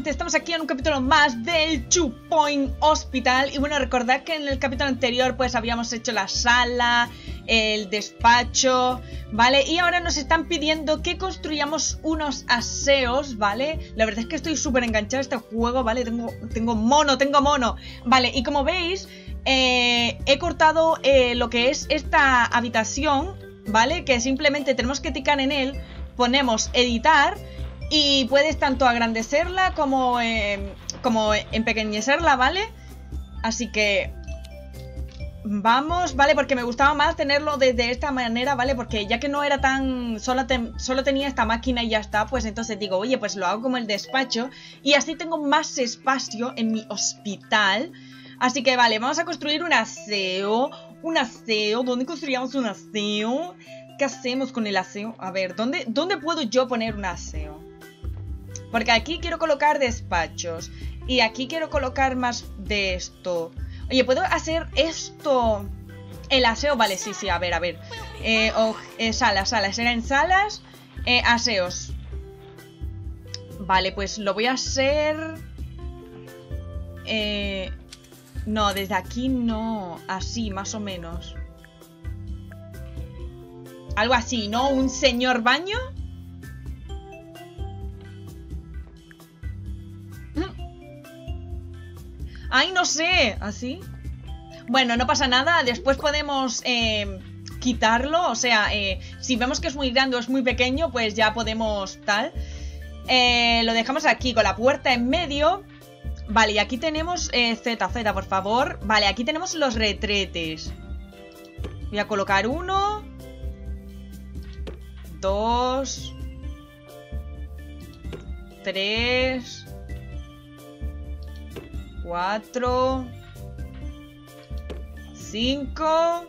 gente, estamos aquí en un capítulo más del 2 Point Hospital. Y bueno, recordad que en el capítulo anterior pues habíamos hecho la sala, el despacho, ¿vale? Y ahora nos están pidiendo que construyamos unos aseos, ¿vale? La verdad es que estoy súper enganchada a este juego, ¿vale? Tengo mono. Vale, y como veis, he cortado lo que es esta habitación, ¿vale? Que simplemente tenemos que ticar en él, ponemos editar y puedes tanto agrandecerla como empequeñecerla, ¿vale? Así que vamos, ¿vale? Porque me gustaba más tenerlo de esta manera, ¿vale? Porque ya que no era tan... Solo tenía esta máquina y ya está, pues entonces digo, oye, pues lo hago como el despacho y así tengo más espacio en mi hospital. Así que vale, vamos a construir un aseo. Un aseo, ¿dónde construíamos un aseo? ¿Qué hacemos con el aseo? A ver, ¿dónde puedo yo poner un aseo? Porque aquí quiero colocar despachos y aquí quiero colocar más de esto. Oye, ¿puedo hacer esto? El aseo, vale, sí, a ver. Salas, eran salas, aseos. Vale, pues lo voy a hacer... no, desde aquí no. Así, más o menos. Algo así, ¿no? ¿Un señor baño? ¡Ay, no sé! ¿Así? Bueno, no pasa nada. Después podemos quitarlo. O sea, si vemos que es muy grande o es muy pequeño, pues ya podemos tal. Lo dejamos aquí con la puerta en medio. Vale, y aquí tenemos Z, por favor. Vale, aquí tenemos los retretes. Voy a colocar 1, 2, 3, 4, 5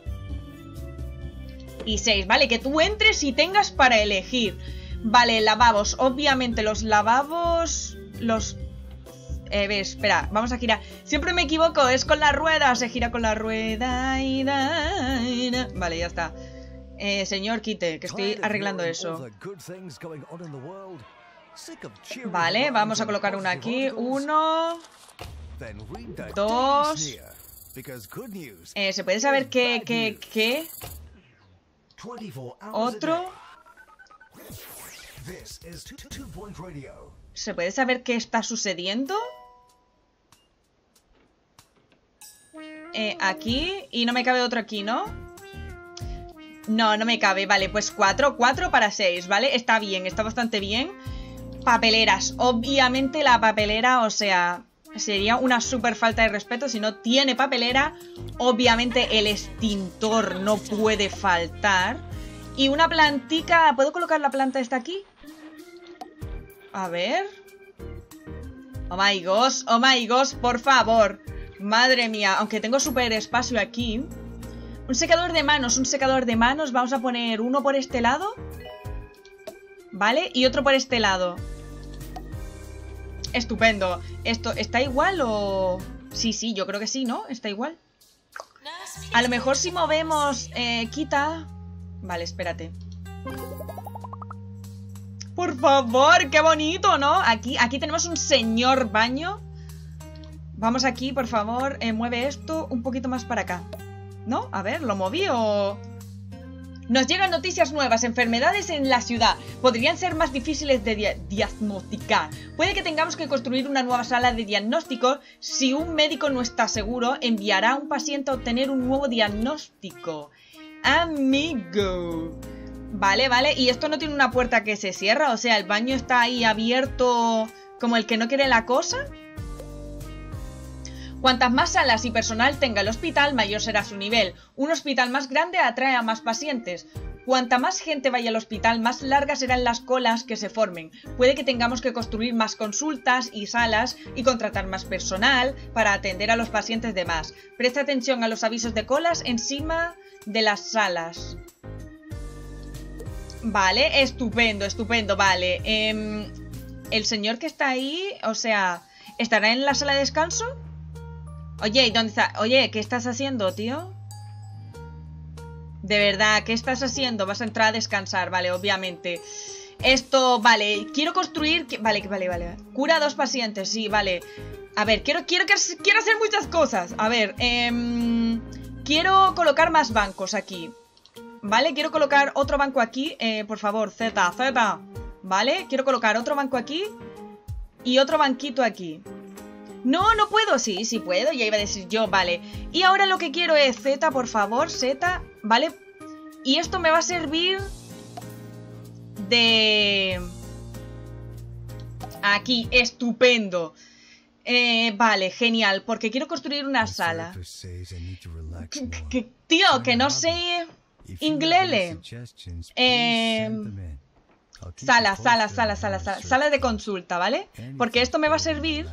y 6, ¿vale? Que tú entres y tengas para elegir. Vale, lavabos. Obviamente los lavabos... espera, vamos a girar. Siempre me equivoco, es con la rueda. Se gira con la rueda. Vale, ya está. Señor, quite, que estoy arreglando eso. Vale, vamos a colocar una aquí. 1, 2. ¿Se puede saber qué? Otro. ¿Se puede saber qué está sucediendo? Aquí. Y no me cabe otro aquí, ¿no? No me cabe. Vale, pues 4 para 6, ¿vale? Está bien, está bastante bien. Papeleras. Obviamente la papelera, o sea... Sería una súper falta de respeto si no tiene papelera. Obviamente el extintor no puede faltar. Y una plantica... ¿Puedo colocar la planta esta aquí? A ver... Oh my gosh, por favor. Madre mía, aunque tengo súper espacio aquí. Un secador de manos, Vamos a poner uno por este lado, ¿vale? Y otro por este lado. Estupendo. ¿Esto está igual o...? Sí, yo creo que sí, ¿no? Está igual. A lo mejor si movemos... quita... Vale, espérate. Por favor, qué bonito, ¿no? Aquí tenemos un señor baño. Vamos aquí, por favor. Mueve esto un poquito más para acá. ¿No? A ver, ¿lo moví o...? Nos llegan noticias nuevas. Enfermedades en la ciudad podrían ser más difíciles de diagnosticar. Puede que tengamos que construir una nueva sala de diagnóstico. Si un médico no está seguro, enviará a un paciente a obtener un nuevo diagnóstico. Amigo. Vale. Y esto no tiene una puerta que se cierra. O sea, el baño está ahí abierto como el que no quiere la cosa. Cuantas más salas y personal tenga el hospital, mayor será su nivel. Un hospital más grande atrae a más pacientes. Cuanta más gente vaya al hospital, más largas serán las colas que se formen. Puede que tengamos que construir más consultas y salas y contratar más personal para atender a los pacientes de más. Presta atención a los avisos de colas encima de las salas. Vale, estupendo, vale. El señor que está ahí, o sea, ¿estará en la sala de descanso? Oye, ¿y dónde está? Oye, ¿qué estás haciendo, tío? De verdad, ¿qué estás haciendo? Vas a entrar a descansar, vale, obviamente. Esto, vale, quiero construir... Vale. Cura a 2 pacientes, sí, vale. A ver, quiero hacer muchas cosas. A ver, quiero colocar más bancos aquí. Vale, quiero colocar otro banco aquí. Por favor, Z. Vale, quiero colocar otro banco aquí y otro banquito aquí. No, no puedo. Sí puedo, ya iba a decir yo, vale. Y ahora lo que quiero es Z, por favor, Z, ¿vale? Y esto me va a servir de... Aquí, estupendo. Vale, genial, porque quiero construir una sala. Tío, que no sé inglés. Sala de consulta, ¿vale? Porque esto me va a servir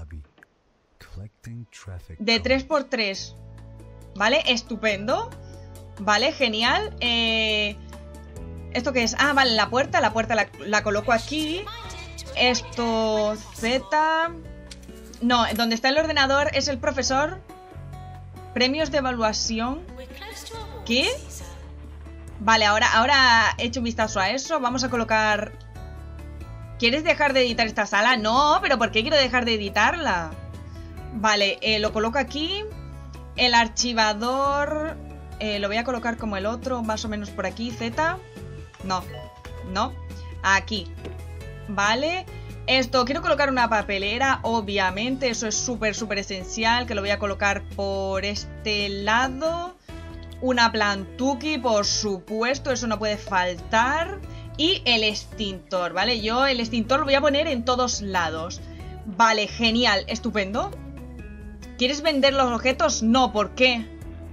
de 3×3. ¿Vale? Estupendo. Vale, genial. ¿Esto qué es? Ah, vale, la puerta la coloco aquí. Esto, Z. No, donde está el ordenador es el profesor. Premios de evaluación. ¿Qué? Vale, ahora he hecho un vistazo a eso. Vamos a colocar... ¿Quieres dejar de editar esta sala? No, pero ¿por qué quiero dejar de editarla? Vale, lo coloco aquí. El archivador lo voy a colocar como el otro, más o menos por aquí, Z. No, aquí. Vale. Esto, quiero colocar una papelera, obviamente. Eso es súper esencial, que lo voy a colocar por este lado. Una plantuki, por supuesto, eso no puede faltar. Y el extintor, ¿vale? Yo el extintor lo voy a poner en todos lados. Vale, genial, estupendo. ¿Quieres vender los objetos? No, ¿por qué?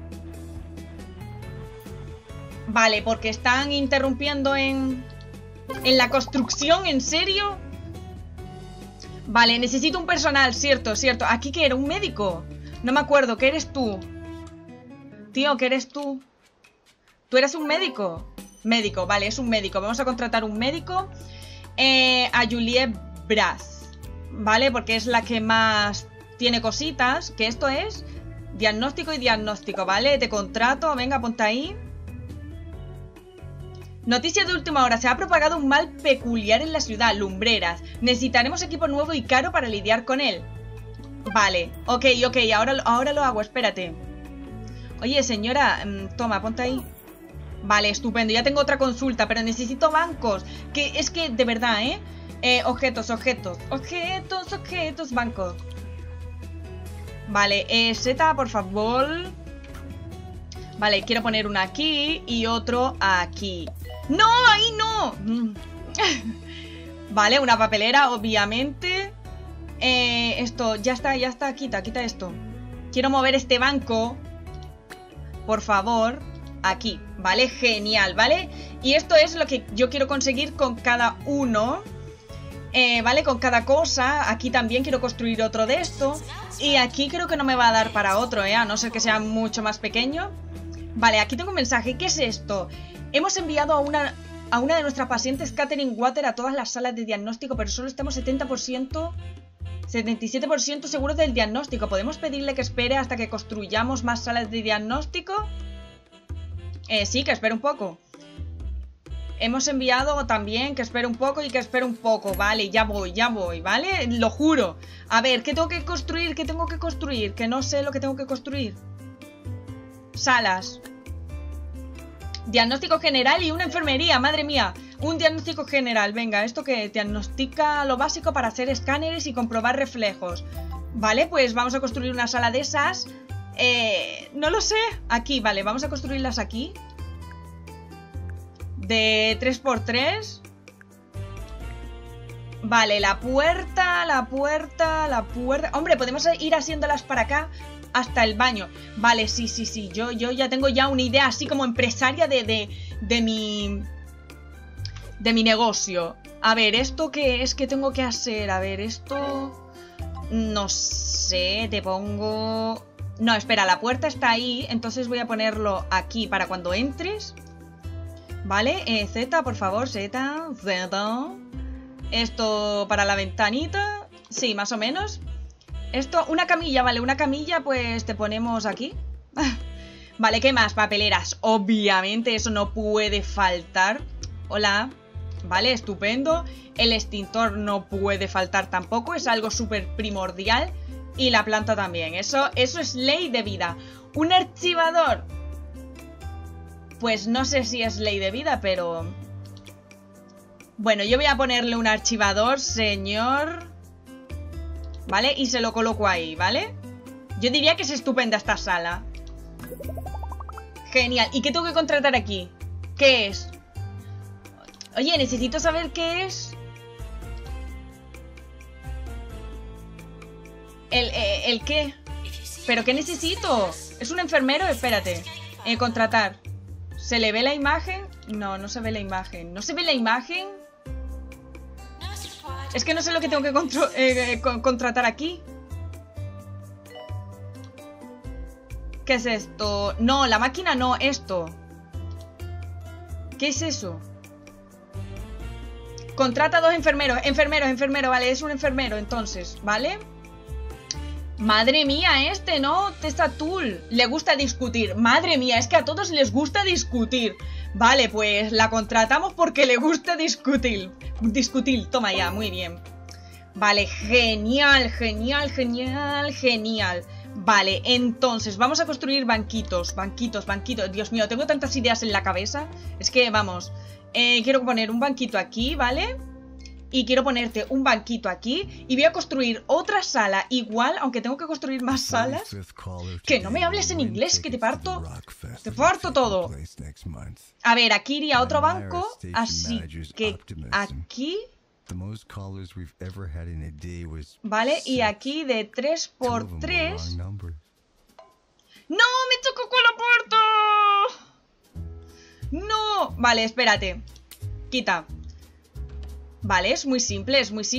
Vale, porque están interrumpiendo en la construcción, ¿en serio? Vale, necesito un personal, cierto. ¿Aquí qué era? ¿Un médico? No me acuerdo, ¿qué eres tú? Tío, ¿qué eres tú? ¿Tú eres un médico? Médico, vale, es un médico. Vamos a contratar un médico. A Juliette Brass, ¿vale? Porque es la que más tiene cositas. Que esto es diagnóstico y diagnóstico, ¿vale? Te contrato, venga, ponte ahí. Noticia de última hora. Se ha propagado un mal peculiar en la ciudad. Lumbreras. Necesitaremos equipo nuevo y caro para lidiar con él. Vale, ok, ahora lo hago, espérate. Oye, señora, toma, ponte ahí. Vale, estupendo, ya tengo otra consulta, pero necesito bancos. Que es que, de verdad, objetos, bancos. Vale, Z, por favor. Vale, quiero poner uno aquí y otro aquí. ¡No, ahí no! Vale, una papelera, obviamente. Esto, ya está, quita esto. Quiero mover este banco, por favor, aquí, ¿vale? Genial, ¿vale? Y esto es lo que yo quiero conseguir con cada uno, ¿vale? Con cada cosa. Aquí también quiero construir otro de esto. Y aquí creo que no me va a dar para otro, a no ser que sea mucho más pequeño. Vale, aquí tengo un mensaje. ¿Qué es esto? Hemos enviado a una de nuestras pacientes, Catherine Water, a todas las salas de diagnóstico, pero solo estamos 77% seguros del diagnóstico. ¿Podemos pedirle que espere hasta que construyamos más salas de diagnóstico? Sí, que espere un poco. Hemos enviado también que espere un poco y que espere un poco. Vale, ya voy, ¿vale? Lo juro. A ver, ¿qué tengo que construir? ¿Qué tengo que construir? Que no sé lo que tengo que construir. Salas. Diagnóstico general y una enfermería, madre mía. Un diagnóstico general, venga, ¿esto qué? Diagnostica lo básico para hacer escáneres y comprobar reflejos. Vale, pues vamos a construir una sala de esas. No lo sé. Aquí, vale, vamos a construirlas aquí. De 3×3. Vale, la puerta. Hombre, podemos ir haciéndolas para acá hasta el baño. Vale, sí. Yo ya tengo ya una idea así como empresaria de mi negocio. A ver, ¿esto qué es que tengo que hacer? A ver, esto... No sé, te pongo... No, espera, la puerta está ahí, entonces voy a ponerlo aquí para cuando entres. Vale, Z, por favor, Z. Esto para la ventanita. Sí, más o menos. Esto, una camilla, vale, una camilla, pues te ponemos aquí. Vale, ¿qué más? Papeleras, obviamente, eso no puede faltar. Hola. Vale, estupendo. El extintor no puede faltar tampoco, es algo súper primordial. Y la planta también, eso es ley de vida. Un archivador, pues no sé si es ley de vida, pero... Bueno, yo voy a ponerle un archivador, señor. ¿Vale? Y se lo coloco ahí, ¿vale? Yo diría que es estupenda esta sala. Genial. ¿Y qué tengo que contratar aquí? ¿Qué es? Oye, necesito saber qué es. ¿El qué? ¿Pero qué necesito? ¿Es un enfermero? Espérate. Contratar. ¿Se le ve la imagen? No, no se ve la imagen. ¿No se ve la imagen? Es que no sé lo que tengo que contratar aquí. ¿Qué es esto? No, la máquina no, esto. ¿Qué es eso? Contrata 2 enfermeros. Enfermero, vale, es un enfermero entonces, ¿vale? Madre mía, ¿no? Testatul. Le gusta discutir. Madre mía, es que a todos les gusta discutir. Vale, pues la contratamos porque le gusta discutir. Discutir, toma ya, muy bien. Vale, genial. Vale, entonces vamos a construir banquitos. Dios mío, tengo tantas ideas en la cabeza. Es que, vamos, quiero poner un banquito aquí, ¿vale? Y quiero ponerte un banquito aquí. Y voy a construir otra sala igual, aunque tengo que construir más salas. Que no me hables en inglés, que te parto. Te parto todo. A ver, aquí iría otro banco. Así que aquí. Vale, y aquí de 3×3. ¡No! ¡Me chocó con la puerta! ¡No! Vale, espérate. Quita. Vale, es muy simple.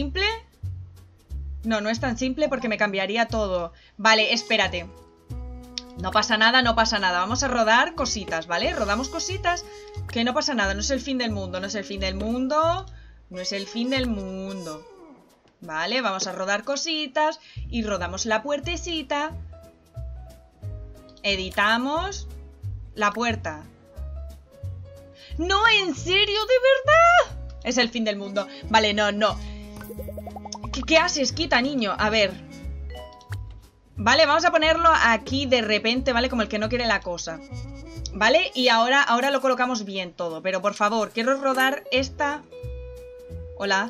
No, no es tan simple porque me cambiaría todo. Vale, espérate. No pasa nada. Vamos a rodar cositas, ¿vale? Rodamos cositas. Que no pasa nada, no es el fin del mundo. Vale, vamos a rodar cositas. Y rodamos la puertecita. Editamos. La puerta. No, ¿en serio? ¿De verdad? Es el fin del mundo. Vale, no. ¿Qué haces? Quita, niño. A ver. Vale, vamos a ponerlo aquí de repente, ¿vale? Como el que no quiere la cosa. ¿Vale? Y ahora lo colocamos bien todo. Pero por favor, quiero rodar esta... Hola.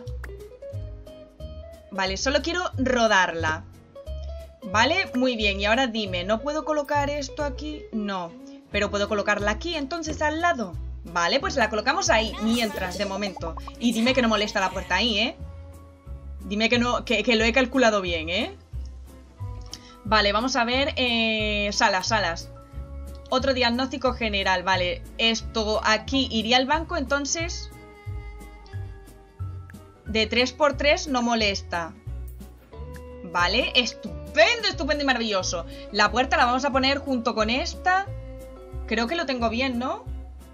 Vale, solo quiero rodarla. Vale, muy bien. Y ahora dime, ¿no puedo colocar esto aquí? No. Pero puedo colocarla aquí, entonces, al lado. Vale, pues la colocamos ahí, mientras, de momento. Y dime que no molesta la puerta ahí, ¿eh? Dime que no, que lo he calculado bien, ¿eh? Vale, vamos a ver. Salas. Otro diagnóstico general, vale. Esto aquí iría al banco, entonces. De 3×3 no molesta. Vale, estupendo y maravilloso. La puerta la vamos a poner junto con esta. Creo que lo tengo bien, ¿no?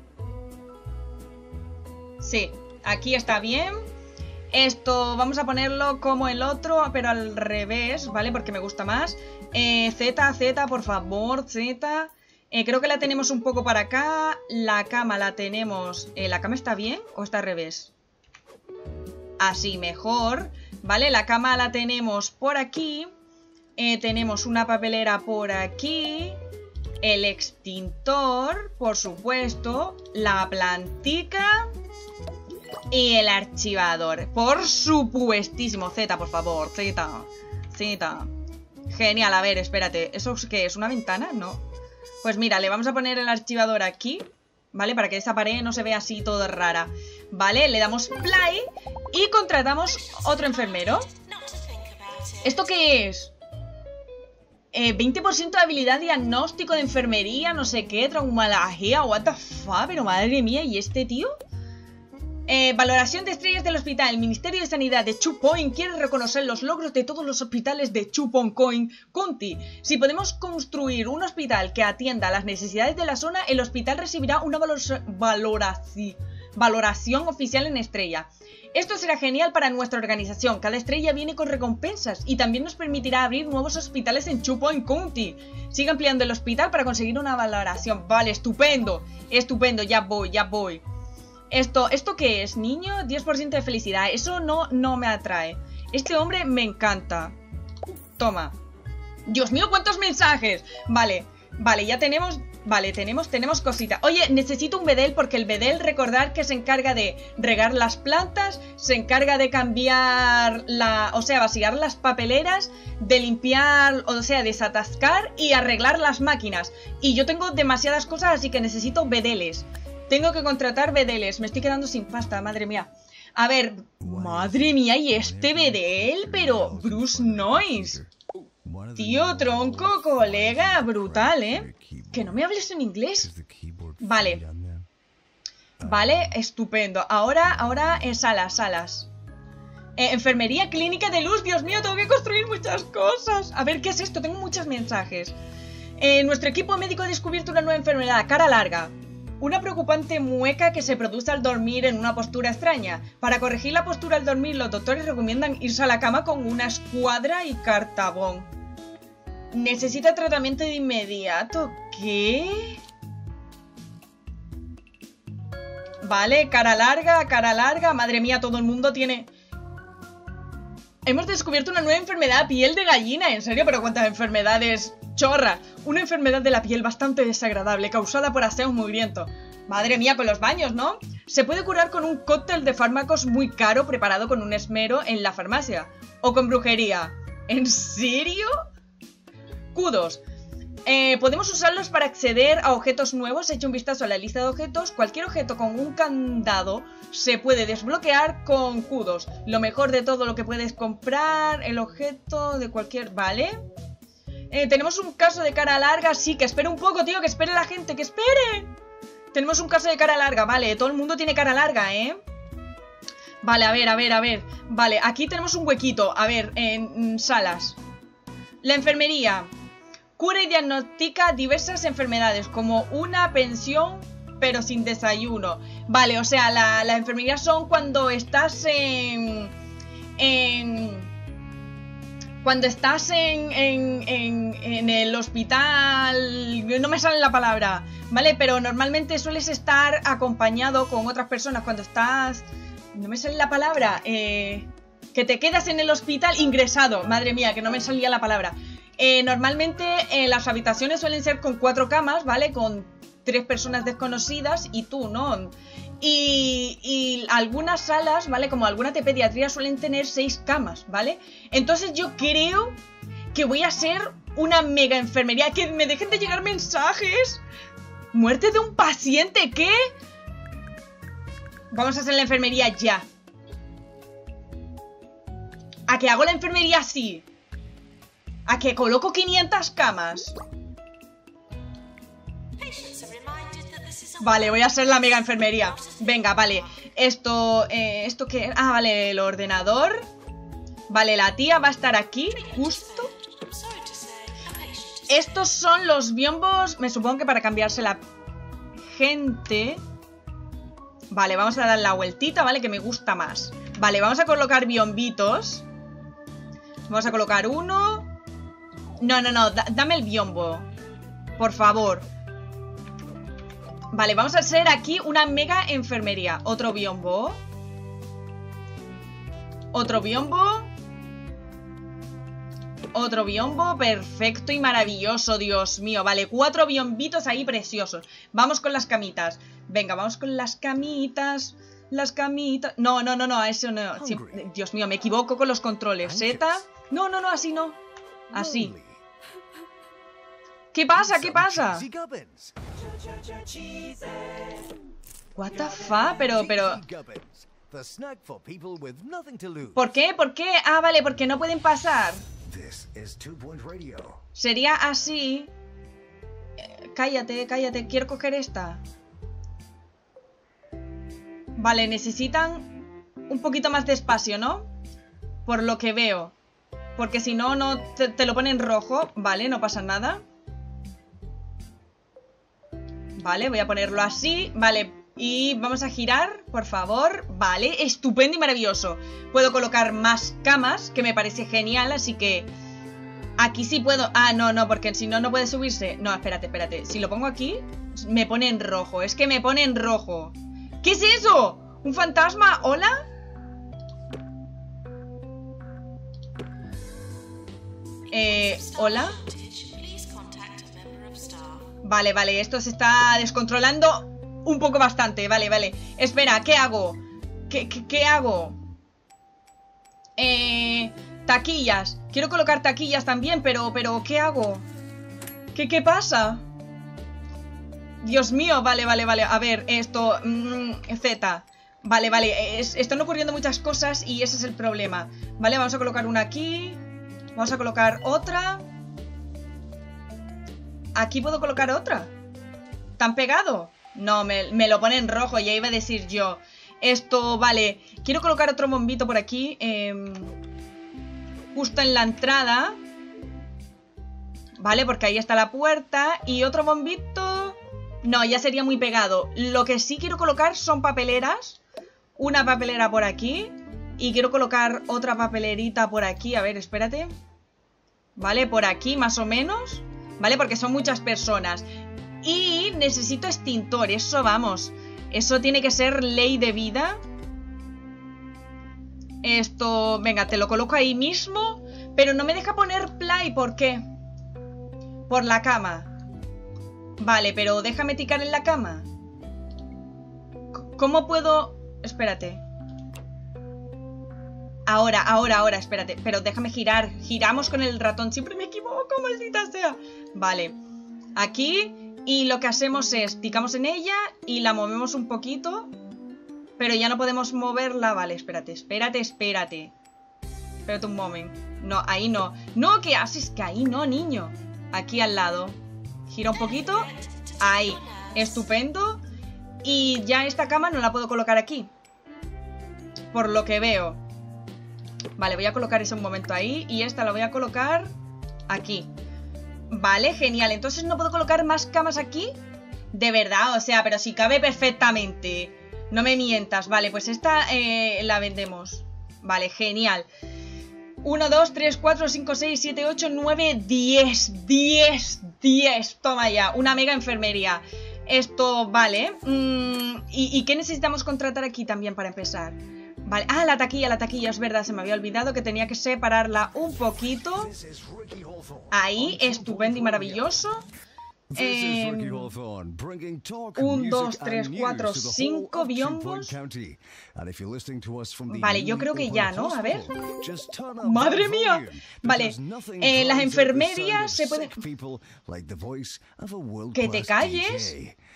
Sí, aquí está bien. Esto vamos a ponerlo como el otro, pero al revés, ¿vale? Porque me gusta más. Z, por favor, Z. Creo que la tenemos un poco para acá. La cama la tenemos... ¿La cama está bien o está al revés? Así, mejor. ¿Vale? La cama la tenemos por aquí. Tenemos una papelera por aquí. El extintor, por supuesto. La plantica. Y el archivador. Por supuestísimo. Z, por favor. Z. Genial. A ver, espérate. ¿Eso qué es? ¿Una ventana? No. Pues mira, le vamos a poner el archivador aquí. ¿Vale? Para que esa pared no se vea así toda rara. ¿Vale? Le damos play. Y contratamos otro enfermero. ¿Esto qué es? 20% de habilidad diagnóstico de enfermería. No sé qué. Traumalgia. What the fuck. Pero madre mía. ¿Y este tío? Valoración de estrellas del hospital. El Ministerio de Sanidad de Chu Point quiere reconocer los logros de todos los hospitales de Chu Point County. Si podemos construir un hospital que atienda a las necesidades de la zona, el hospital recibirá una valoración oficial en estrella. Esto será genial para nuestra organización. Cada estrella viene con recompensas y también nos permitirá abrir nuevos hospitales en Chu Point County. Sigue ampliando el hospital para conseguir una valoración. Vale, estupendo. Ya voy. ¿Esto qué es? Niño, 10% de felicidad. Eso no me atrae. Este hombre me encanta. Toma. Dios mío, ¿cuántos mensajes? Vale, ya tenemos... Vale, tenemos cositas. Oye, necesito un bedel porque el bedel, recordar que se encarga de regar las plantas, se encarga de cambiar vaciar las papeleras, de limpiar, o sea, desatascar y arreglar las máquinas. Y yo tengo demasiadas cosas, así que necesito bedeles. Tengo que contratar bedeles. Me estoy quedando sin pasta, madre mía. A ver, madre mía, ¿y este bedel? Pero, Bruce Noise. Tío, tronco, colega, brutal, ¿eh? Que no me hables en inglés. Vale. Vale, estupendo. Ahora salas. Enfermería, clínica de luz. Dios mío, tengo que construir muchas cosas. A ver, ¿qué es esto? Tengo muchos mensajes. Nuestro equipo médico ha descubierto una nueva enfermedad, cara larga. Una preocupante mueca que se produce al dormir en una postura extraña. Para corregir la postura al dormir, los doctores recomiendan irse a la cama con una escuadra y cartabón. Necesita tratamiento de inmediato. ¿Qué? Vale, cara larga. Madre mía, todo el mundo tiene... Hemos descubierto una nueva enfermedad, piel de gallina. ¿En serio? ¿Pero cuántas enfermedades? Chorra. Una enfermedad de la piel bastante desagradable, causada por aseos mugrientos. Madre mía, con los baños, ¿no? Se puede curar con un cóctel de fármacos muy caro preparado con un esmero en la farmacia. O con brujería. ¿En serio? Kudos. Podemos usarlos para acceder a objetos nuevos. Echa un vistazo a la lista de objetos. Cualquier objeto con un candado se puede desbloquear con kudos. Lo mejor de todo lo que puedes comprar, el objeto de cualquier... ¿Vale? Tenemos un caso de cara larga. Sí, que espere un poco, tío, que espere la gente, que espere. Tenemos un caso de cara larga, vale. Todo el mundo tiene cara larga, ¿eh? Vale, a ver. Vale, aquí tenemos un huequito. A ver, en salas. La enfermería cura y diagnostica diversas enfermedades, como una pensión, pero sin desayuno. Vale, o sea, la enfermería son cuando estás cuando estás en el hospital... No me sale la palabra, ¿vale? Pero normalmente sueles estar acompañado con otras personas cuando estás... No me sale la palabra. Que te quedas en el hospital ingresado. Madre mía, que no me salía la palabra. Normalmente las habitaciones suelen ser con 4 camas, ¿vale? Con 3 personas desconocidas y tú, ¿no? Y algunas salas, ¿vale? Como algunas de pediatría suelen tener 6 camas, ¿vale? Entonces yo creo que voy a ser una mega enfermería. ¡Que me dejen de llegar mensajes! ¡Muerte de un paciente! ¿Qué? Vamos a hacer la enfermería ya. ¿A que hago la enfermería así? ¿A que coloco 500 camas? Vale, voy a hacer la mega enfermería. Venga, vale. ¿Esto qué? Ah, vale, el ordenador. Vale, la tía va a estar aquí, justo. Estos son los biombos. Me supongo que para cambiarse la gente. Vale, vamos a dar la vueltita, ¿vale? Que me gusta más. Vale, vamos a colocar biombitos. Vamos a colocar uno. No, dame el biombo, por favor. Vale, vamos a hacer aquí una mega enfermería. Otro biombo. Otro biombo. Otro biombo, perfecto y maravilloso, Dios mío. Vale, 4 biombitos ahí preciosos. Vamos con las camitas. Venga, vamos con las camitas. Las camitas. No, eso no. Sí, Dios mío, me equivoco con los controles. Z. No, así no. Así. ¿Qué pasa? What the fuck? Pero... ¿Por qué? Ah, vale, porque no pueden pasar. Sería así. Cállate. Quiero coger esta. Vale, necesitan un poquito más de espacio, ¿no? Por lo que veo. Porque si no, te lo ponen rojo. Vale, no pasa nada. Vale, voy a ponerlo así. Vale, y vamos a girar, por favor. Vale, estupendo y maravilloso. Puedo colocar más camas, que me parece genial, así que... Aquí sí puedo... Ah, no, porque si no, no puede subirse. No, espérate. Si lo pongo aquí, me pone en rojo. Es que me pone en rojo. ¿Qué es eso? ¿Un fantasma? ¿Hola? ¿Hola? Vale, vale, esto se está descontrolando un poco bastante. Vale, vale. Espera, ¿qué hago? ¿Qué hago? Taquillas. Quiero colocar taquillas también, pero ¿qué hago? ¿Qué pasa? Dios mío, vale, vale, vale. A ver, esto... Z. Vale, vale. Están ocurriendo muchas cosas y ese es el problema. Vale, vamos a colocar una aquí. Vamos a colocar otra. ¿Aquí puedo colocar otra? ¿Tan pegado? No, me lo pone en rojo, ya iba a decir yo. Esto, vale. Quiero colocar otro bombito por aquí. Justo en la entrada. Vale, porque ahí está la puerta. Y otro bombito... No, ya sería muy pegado. Lo que sí quiero colocar son papeleras. Una papelera por aquí. Y quiero colocar otra papelerita por aquí. A ver, espérate. Vale, por aquí más o menos. Vale, porque son muchas personas. Y necesito extintor, eso vamos. Eso tiene que ser ley de vida. Esto, venga, te lo coloco ahí mismo. Pero no me deja poner play, ¿por qué? Por la cama. Vale, pero déjame ticar en la cama. ¿Cómo puedo...? Espérate. Ahora, espérate. Pero déjame girar. Giramos con el ratón. Siempre me equivoco, maldita sea. Vale. Aquí. Y lo que hacemos es, picamos en ella y la movemos un poquito. Pero ya no podemos moverla. Vale, espérate. Espérate un momento. No, ahí no. No, ¿qué haces? Que ahí no, niño. Aquí al lado. Gira un poquito. Ahí. Estupendo. Y ya esta cama no la puedo colocar aquí. Por lo que veo. Vale, voy a colocar ese un momento ahí. Y esta la voy a colocar aquí. Vale, genial. Entonces no puedo colocar más camas aquí. De verdad, o sea, pero si cabe perfectamente. No me mientas. Vale, pues esta la vendemos. Vale, genial. 1, 2, 3, 4, 5, 6, 7, 8, 9, 10. 10. Toma ya, una mega enfermería. Esto, vale. ¿Y qué necesitamos contratar aquí también para empezar? Vale, la taquilla, es verdad, se me había olvidado que tenía que separarla un poquito. Ahí, estupendo y maravilloso. 1, 2, 3, 4, 5 biombos. Vale, yo creo que ya, ¿no? A ver. ¡Madre mía! Vale, las enfermerías se pueden... ¡Que te calles!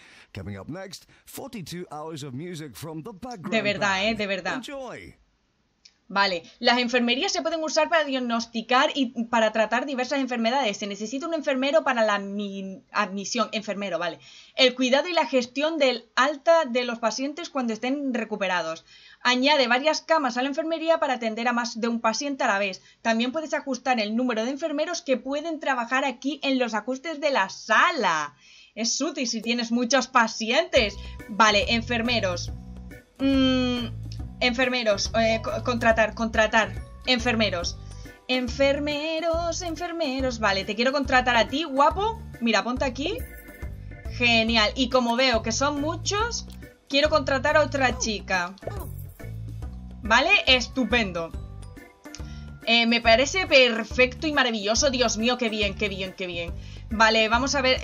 De verdad, de verdad. Vale, las enfermerías se pueden usar para diagnosticar y para tratar diversas enfermedades. Se necesita un enfermero para la admisión. Enfermero, vale. El cuidado y la gestión del alta de los pacientes cuando estén recuperados. Añade varias camas a la enfermería para atender a más de un paciente a la vez. También puedes ajustar el número de enfermeros que pueden trabajar aquí en los ajustes de la sala. Es útil si tienes muchos pacientes. Vale, enfermeros. Enfermeros, contratar. Enfermeros. Enfermeros. Vale, te quiero contratar a ti, guapo. Mira, ponte aquí. Genial. Y como veo que son muchos, quiero contratar a otra chica. Vale, estupendo. Me parece perfecto y maravilloso. Dios mío, qué bien. Vale, vamos a ver...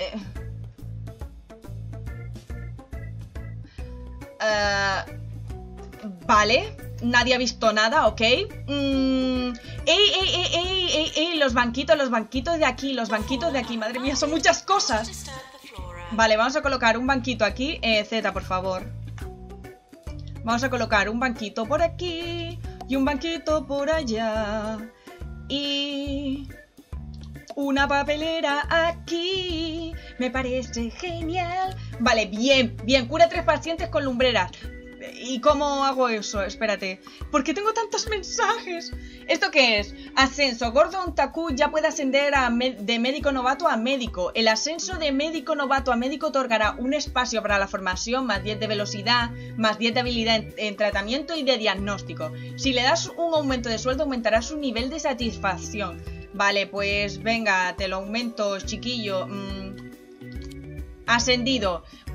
Vale, nadie ha visto nada, ok. ¡Ey! Los banquitos de aquí, madre mía, son muchas cosas. Vale, vamos a colocar un banquito aquí. Z, por favor. Vamos a colocar un banquito por aquí y un banquito por allá. Y... una papelera aquí. Me parece genial. Vale, bien. Cura 3 pacientes con lumbreras. ¿Y cómo hago eso? Espérate. ¿Por qué tengo tantos mensajes? ¿Esto qué es? Ascenso. Gordon Taku ya puede ascender de médico novato a médico. El ascenso de médico novato a médico otorgará un espacio para la formación, más 10 de velocidad, más 10 de habilidad en tratamiento y de diagnóstico. Si le das un aumento de sueldo, aumentará su nivel de satisfacción. Vale, pues venga, te lo aumento, chiquillo. Ascendido.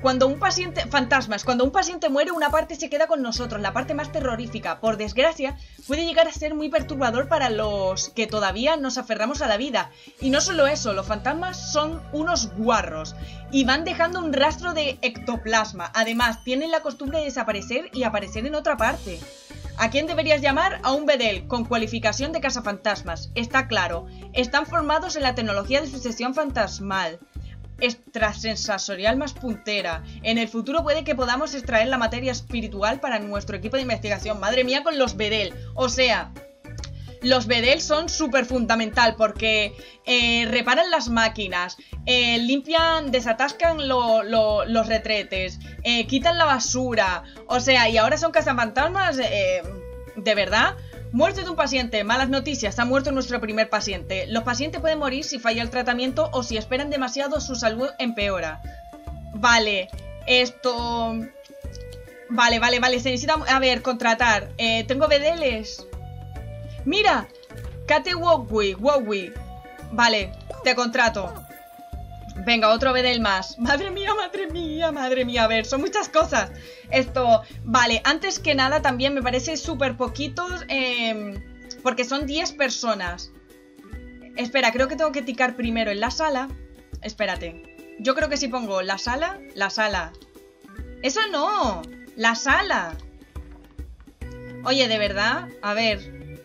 cuando un paciente... Fantasmas. Cuando un paciente muere, una parte se queda con nosotros, la parte más terrorífica. Por desgracia, puede llegar a ser muy perturbador para los que todavía nos aferramos a la vida. Y no solo eso, los fantasmas son unos guarros y van dejando un rastro de ectoplasma. Además, tienen la costumbre de desaparecer y aparecer en otra parte. ¿A quién deberías llamar? A un bedel con cualificación de cazafantasmas. Está claro. Están formados en la tecnología de sucesión fantasmal extrasensorial más puntera. En el futuro puede que podamos extraer la materia espiritual para nuestro equipo de investigación. Madre mía con los bedel. O sea, los bedel son súper fundamental porque reparan las máquinas, limpian, desatascan los retretes, quitan la basura. O sea, y ahora son cazafantasmas, de verdad. Muerte de un paciente, malas noticias, ha muerto nuestro primer paciente. Los pacientes pueden morir si falla el tratamiento o si esperan demasiado, su salud empeora. Vale, esto... Vale, se necesita... A ver, contratar. Tengo bedeles. Mira, Kate Wowi. Vale, te contrato. Venga, otro bedel más. Madre mía. A ver, son muchas cosas. Esto, vale, antes que nada también me parece súper poquitos, porque son 10 personas. Espera, creo que tengo que ticar primero en la sala. Espérate. Yo creo que si pongo la sala. Eso no, la sala. Oye, de verdad, a ver.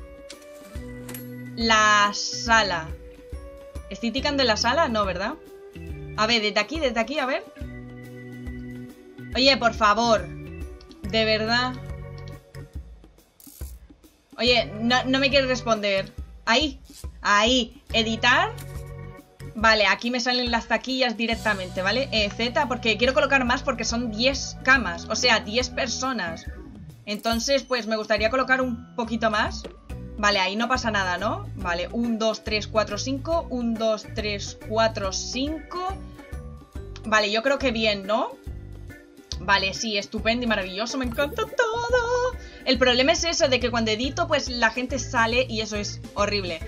La sala. ¿Estoy ticando en la sala? No, ¿verdad? A ver, desde aquí, a ver. Oye, por favor. De verdad. Oye, no me quieres responder. Ahí, editar. Vale, aquí me salen las taquillas directamente, ¿vale? Z, porque quiero colocar más porque son 10 camas. O sea, 10 personas. Entonces, pues me gustaría colocar un poquito más. Vale, ahí no pasa nada, ¿no? Vale, 1, 2, 3, 4, 5. 1, 2, 3, 4, 5. Vale, yo creo que bien, ¿no? Vale, sí, estupendo y maravilloso, me encanta todo. El problema es eso, de que cuando edito, pues la gente sale y eso es horrible.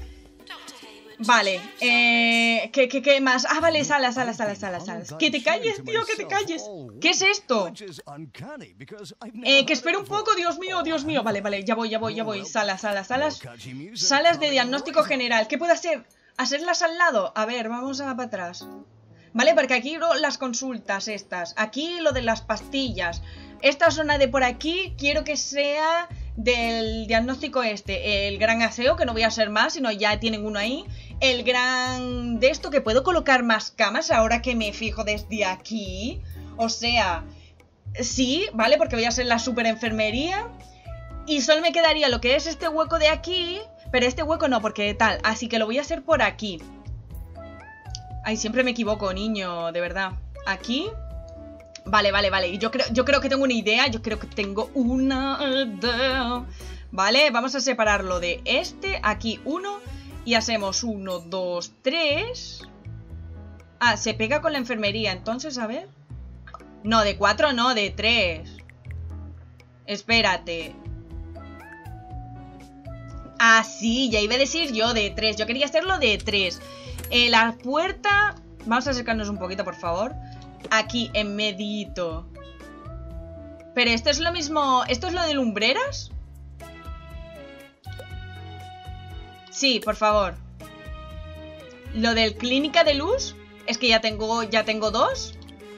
Vale, ¿qué más? Ah, vale, salas. Que te calles, tío, que te calles. ¿Qué es esto? Que espere un poco, Dios mío. Vale, ya voy. Salas. Salas de diagnóstico general. ¿Qué puedo hacer? ¿Hacerlas al lado? A ver, vamos para atrás. Vale, porque aquí las consultas estas. Aquí lo de las pastillas. Esta zona de por aquí quiero que sea del diagnóstico este. El gran aseo, que no voy a hacer más, sino ya tienen uno ahí. El gran de esto, que puedo colocar más camas ahora que me fijo desde aquí. O sea, sí, vale, porque voy a hacer la super enfermería. Y solo me quedaría lo que es este hueco de aquí. Pero este hueco no, porque tal. Así que lo voy a hacer por aquí. Ay, siempre me equivoco, niño, de verdad. Aquí. Vale. Yo creo que tengo una idea. Vale, vamos a separarlo de este. Aquí uno. Y hacemos 1, 2, 3. Ah, se pega con la enfermería. Entonces, a ver. No, de 4 no, de 3. Espérate. Ah, sí, ya iba a decir yo de 3. Yo quería hacerlo de 3. La puerta... Vamos a acercarnos un poquito, por favor. Aquí, en medito. Pero esto es lo mismo... ¿Esto es lo de lumbreras? Sí, por favor. Lo del clínica de luz. Es que ya tengo 2.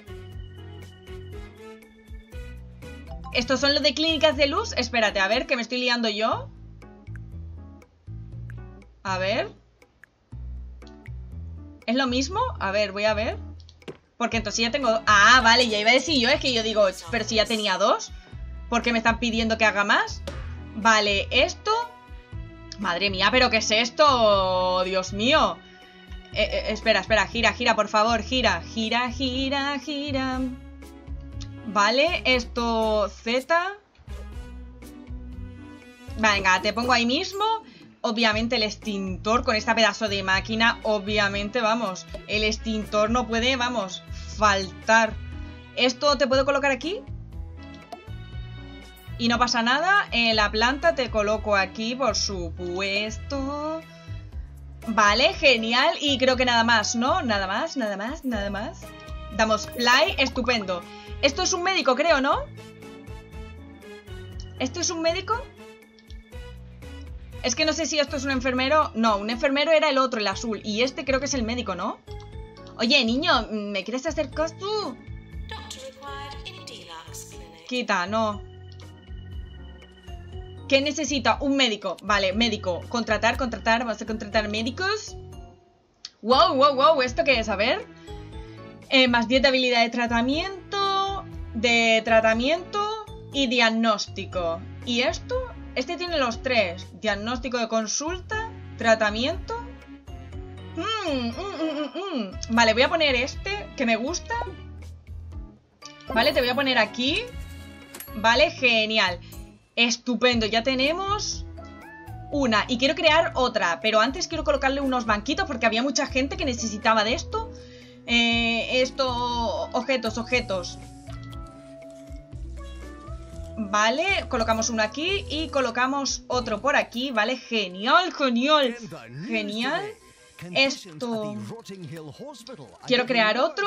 ¿Estos son los de clínicas de luz? Espérate, a ver, que me estoy liando yo. A ver. ¿Es lo mismo? A ver, voy a ver. Porque entonces ya tengo... Ah, vale, ya iba a decir yo. Es que yo digo, pero si ya tenía 2. ¿Por qué me están pidiendo que haga más? Vale, esto... Madre mía, ¿pero qué es esto? Dios mío. Espera, gira, por favor, gira. Vale, esto... Z. Venga, te pongo ahí mismo. Obviamente el extintor con esta pedazo de máquina. Obviamente, vamos. El extintor no puede, vamos, faltar. ¿Esto te puedo colocar aquí? Y no pasa nada. La planta te coloco aquí, por supuesto. Vale, genial. Y creo que nada más, ¿no? Nada más. Damos play, estupendo. Esto es un médico, creo, ¿no? ¿Esto es un médico? Es que no sé si esto es un enfermero. No, un enfermero era el otro, el azul. Y este creo que es el médico, ¿no? Oye, niño, ¿me quieres hacer caso? Quita, no. ¿Qué necesita? Un médico. Vale, médico. Contratar. Vamos a contratar médicos. Wow. ¿Esto qué es? A ver. Más 10 de habilidad de tratamiento. Y diagnóstico. ¿Y esto? Este tiene los 3. Diagnóstico de consulta. Tratamiento. Vale, voy a poner este, que me gusta. Vale, te voy a poner aquí. Vale, genial. Estupendo, ya tenemos una. Y quiero crear otra, pero antes quiero colocarle unos banquitos porque había mucha gente que necesitaba de esto. Objetos. Vale, colocamos uno aquí y colocamos otro por aquí. Vale, genial. Esto. Quiero crear otro.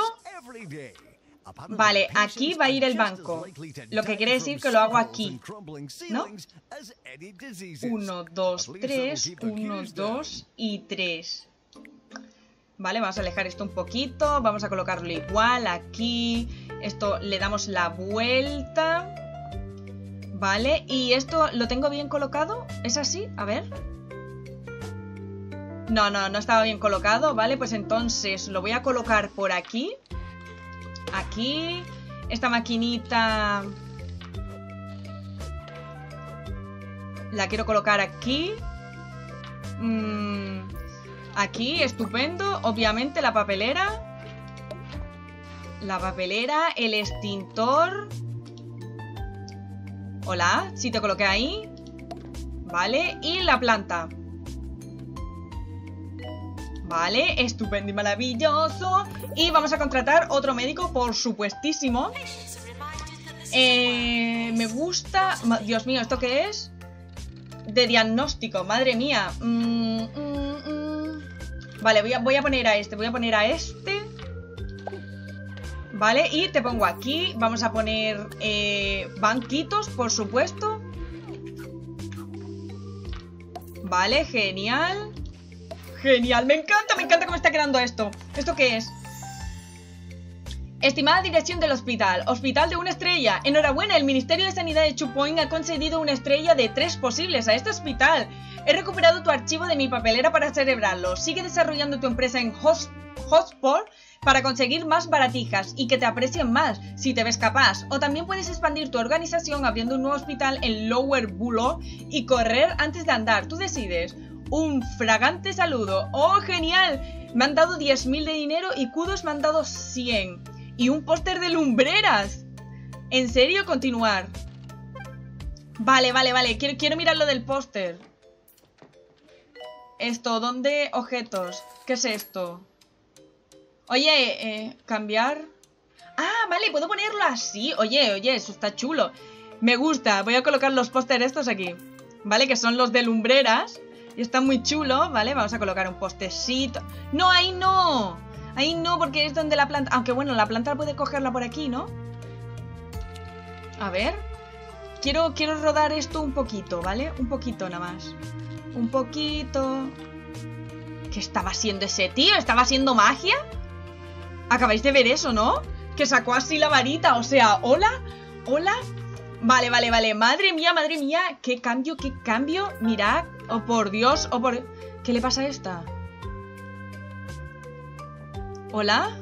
Vale, aquí va a ir el banco. Lo que quiere decir que lo hago aquí, ¿no? 1, 2, 3. 1, 2 y 3. Vale, vamos a alejar esto un poquito. Vamos a colocarlo igual aquí. Esto le damos la vuelta. Vale, y esto lo tengo bien colocado. ¿Es así? A ver. No estaba bien colocado. Vale, pues entonces lo voy a colocar por aquí. Aquí. Esta maquinita la quiero colocar aquí. Aquí, estupendo. Obviamente la papelera. El extintor. Hola, sí te coloqué ahí. Vale, y la planta. Vale, estupendo y maravilloso. Y vamos a contratar otro médico, por supuestísimo. Me gusta. Dios mío, ¿esto qué es? De diagnóstico, madre mía. Vale, voy a poner a este. Vale, y te pongo aquí. Vamos a poner banquitos, por supuesto. Vale, genial. Me encanta cómo está quedando esto. ¿Esto qué es? Estimada dirección del hospital. Hospital de 1 estrella. Enhorabuena, el Ministerio de Sanidad de Chupoing ha concedido 1 estrella de 3 posibles a este hospital. He recuperado tu archivo de mi papelera para celebrarlo. Sigue desarrollando tu empresa en Hotspot para conseguir más baratijas y que te aprecien más, si te ves capaz. O también puedes expandir tu organización abriendo un nuevo hospital en Lower Bulo y correr antes de andar. Tú decides. Un fragante saludo. ¡Oh, genial! Me han dado 10.000 de dinero y Kudos me han dado 100. Y un póster de lumbreras. ¿En serio? Continuar. Vale. Quiero mirar lo del póster. Esto, ¿dónde? Objetos. ¿Qué es esto? Oye, cambiar. Ah, vale, puedo ponerlo así. Oye, eso está chulo. Me gusta. Voy a colocar los pósteres estos aquí. Vale, que son los de lumbreras. Y está muy chulo, ¿vale? Vamos a colocar un postecito. ¡No, ahí no! Ahí no, porque es donde la planta... Aunque bueno, la planta puede cogerla por aquí, ¿no? A ver. Quiero rodar esto un poquito, ¿vale? Un poquito nada más. Un poquito. ¿Qué estaba haciendo ese tío? ¿Estaba haciendo magia? Acabáis de ver eso, ¿no? Que sacó así la varita, o sea, ¿hola? Vale. Madre mía. ¿Qué cambio? Mirad. Oh, por Dios. ¿Qué le pasa a esta? ¿Hola?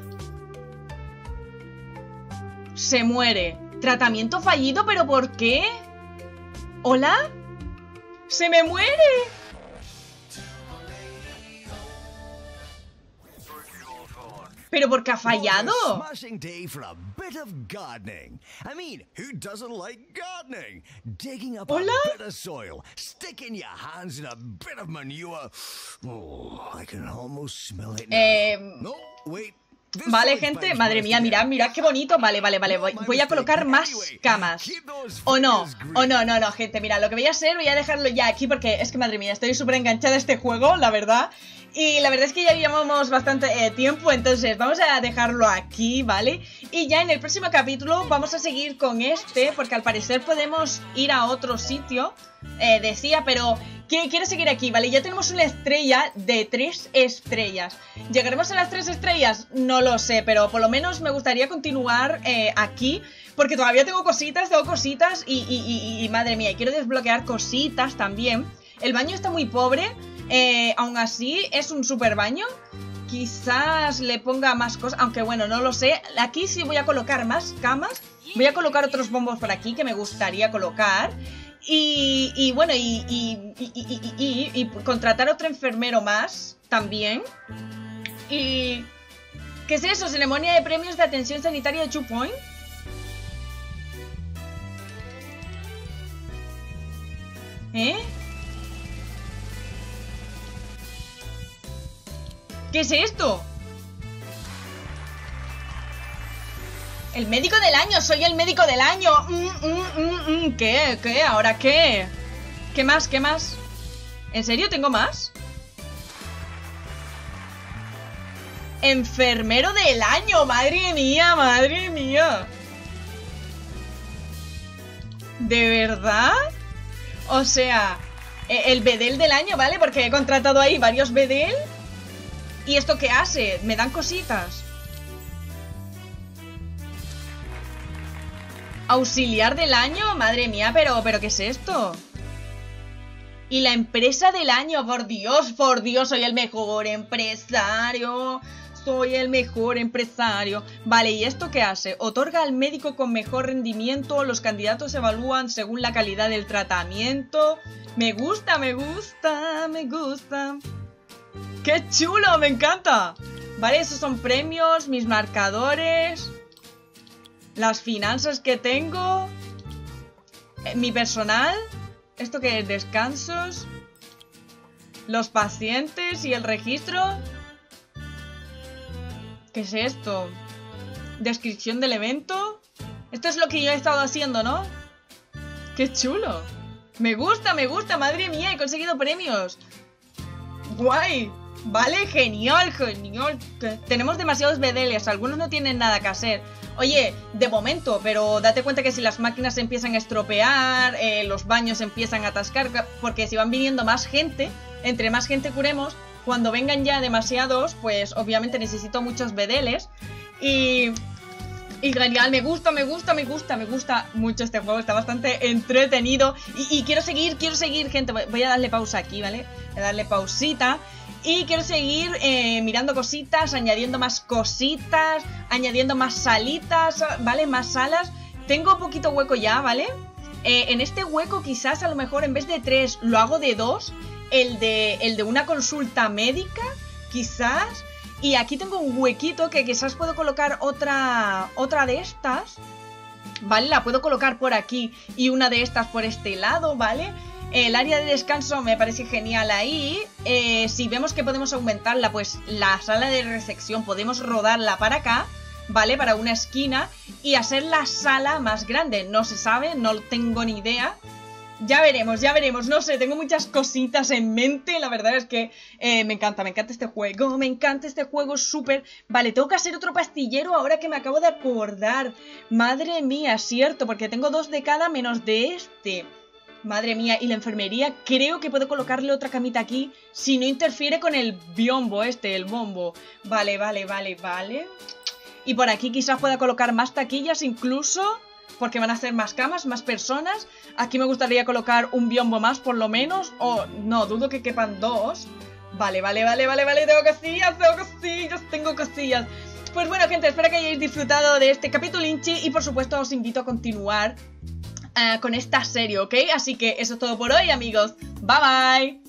Se muere. Tratamiento fallido, ¿pero por qué? ¿Hola? ¡Se me muere! ¿Pero por qué ha fallado? ¿Hola? Vale, gente, madre mía, mirad qué bonito. Vale, voy a colocar más camas. O no, gente, mirad, lo que voy a hacer, voy a dejarlo ya aquí porque es que, madre mía, estoy súper enganchada a este juego, la verdad. Y la verdad es que ya llevamos bastante tiempo, entonces vamos a dejarlo aquí, ¿vale? Y ya en el próximo capítulo vamos a seguir con este, porque al parecer podemos ir a otro sitio, decía, pero quiero seguir aquí, ¿vale? Ya tenemos una estrella de 3 estrellas. ¿Llegaremos a las 3 estrellas? No lo sé, pero por lo menos me gustaría continuar aquí, porque todavía tengo cositas y madre mía, quiero desbloquear cositas también. El baño está muy pobre. Aún así es un super baño. Quizás le ponga más cosas, aunque bueno, no lo sé. Aquí sí voy a colocar más camas. Voy a colocar otros bombos por aquí que me gustaría colocar. Y bueno, y contratar otro enfermero más también. Y... ¿qué es eso? Ceremonia de premios de atención sanitaria de 2 Point. ¿Qué es esto? El médico del año, soy el médico del año. ¿Qué? ¿Qué? ¿Ahora qué? ¿Qué más? ¿Qué más? ¿En serio tengo más? Enfermero del año, madre mía, madre mía. ¿De verdad? O sea, el bedel del año, ¿vale? Porque he contratado ahí varios bedel. ¿Y esto qué hace? Me dan cositas. Auxiliar del año, madre mía, pero ¿qué es esto? Y la empresa del año, por Dios, soy el mejor empresario. Soy el mejor empresario. Vale, ¿y esto qué hace? Otorga al médico con mejor rendimiento. Los candidatos se evalúan según la calidad del tratamiento. Me gusta, me gusta, me gusta. ¡Qué chulo! ¡Me encanta! Vale, esos son premios, mis marcadores, las finanzas que tengo, mi personal, ¿esto qué es? Descansos, los pacientes y el registro. ¿Qué es esto? Descripción del evento. Esto es lo que yo he estado haciendo, ¿no? ¡Qué chulo! Me gusta, madre mía, he conseguido premios. ¡Guay! Vale, genial, genial. Tenemos demasiados bedeles, algunos no tienen nada que hacer. Oye, de momento, pero date cuenta que si las máquinas se empiezan a estropear, los baños empiezan a atascar, porque si van viniendo más gente, entre más gente curemos, cuando vengan ya demasiados, pues obviamente necesito muchos bedeles. Y genial, me gusta mucho este juego, está bastante entretenido. Y quiero seguir, gente. Voy a darle pausa aquí, ¿vale? Voy a darle pausita. Y quiero seguir mirando cositas, añadiendo más cositas, añadiendo más salitas, ¿vale? Más salas. Tengo poquito hueco ya, ¿vale? En este hueco quizás a lo mejor en vez de 3 lo hago de 2. El de una consulta médica, quizás. Y aquí tengo un huequito que quizás puedo colocar otra de estas, ¿vale? La puedo colocar por aquí y una de estas por este lado, ¿vale? El área de descanso me parece genial ahí. Si vemos que podemos aumentarla, pues la sala de recepción podemos rodarla para acá, ¿vale? Para una esquina y hacer la sala más grande. No se sabe, no tengo ni idea. Ya veremos, no sé, tengo muchas cositas en mente, la verdad es que me encanta este juego, súper... Vale, tengo que hacer otro pastillero ahora que me acabo de acordar. Madre mía, cierto, porque tengo 2 de cada menos de este. Madre mía, y la enfermería, creo que puedo colocarle otra camita aquí si no interfiere con el biombo el bombo. Vale. Y por aquí quizás pueda colocar más taquillas incluso, porque van a ser más camas, más personas. Aquí me gustaría colocar un biombo más por lo menos, o no, dudo que quepan 2. Vale, tengo cosillas. Pues bueno, gente, espero que hayáis disfrutado de este capítulo Inchi y por supuesto os invito a continuar con esta serie, ¿ok? Así que eso es todo por hoy, amigos. Bye bye.